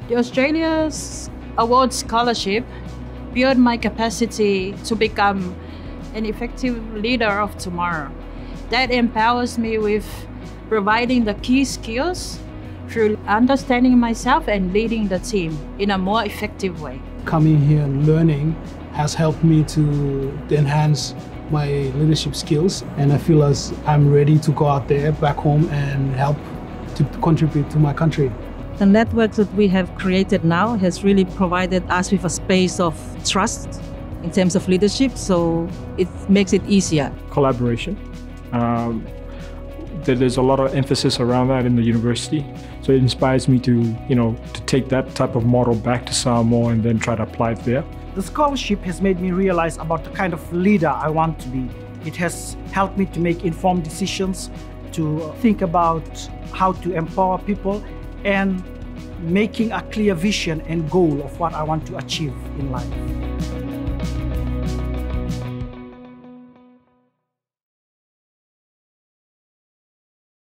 The Australia's award scholarship built my capacity to become an effective leader of tomorrow. That empowers me with providing the key skills through understanding myself and leading the team in a more effective way. Coming here and learning has helped me to enhance my leadership skills, and I feel as I'm ready to go out there back home and help to contribute to my country. The network that we have created now has really provided us with a space of trust in terms of leadership, so it makes it easier. Collaboration. There's a lot of emphasis around that in the university, so it inspires me to take that type of model back to Samoa and then try to apply it there. The scholarship has made me realize about the kind of leader I want to be. It has helped me to make informed decisions, to think about how to empower people, and making a clear vision and goal of what I want to achieve in life.